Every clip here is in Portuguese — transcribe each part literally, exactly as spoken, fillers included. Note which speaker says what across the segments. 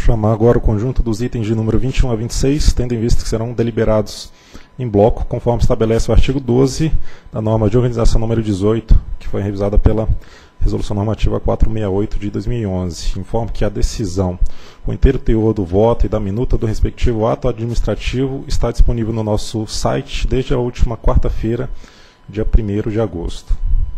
Speaker 1: chamar agora o conjunto dos itens de número vinte e um a vinte e seis, tendo em vista que serão deliberados em bloco, conforme estabelece o artigo doze da norma de organização número dezoito, que foi revisada pela Resolução Normativa quatrocentos e sessenta e oito de dois mil e onze. Informo que a decisão, o inteiro teor do voto e da minuta do respectivo ato administrativo está disponível no nosso site desde a última quarta-feira, dia primeiro de agosto.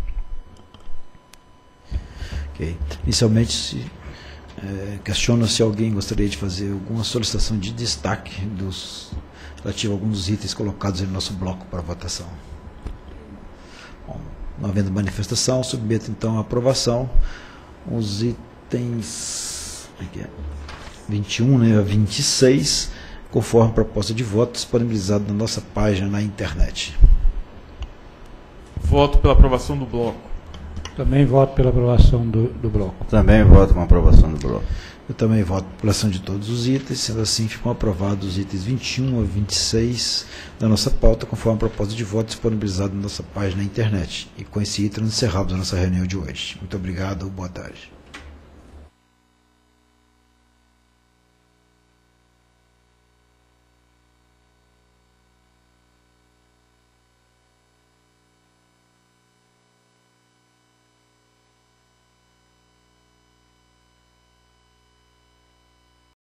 Speaker 2: Ok. Inicialmente, se, é, questiona se alguém gostaria de fazer alguma solicitação de destaque dos, relativo a alguns dos itens colocados no nosso bloco para votação. Bom, não havendo manifestação, submeto então à aprovação os itens aqui é, vinte e um, né, a vinte e seis, conforme a proposta de voto disponibilizada na nossa página na internet.
Speaker 3: Voto pela aprovação do bloco.
Speaker 4: Também voto pela aprovação do, do bloco.
Speaker 5: Também voto com a aprovação do bloco.
Speaker 2: Eu também voto pela aprovação de todos os itens, sendo assim ficam aprovados os itens vinte e um a vinte e seis da nossa pauta, conforme a proposta de voto disponibilizada na nossa página na internet. E com esse item encerramos a nossa reunião de hoje. Muito obrigado, boa tarde.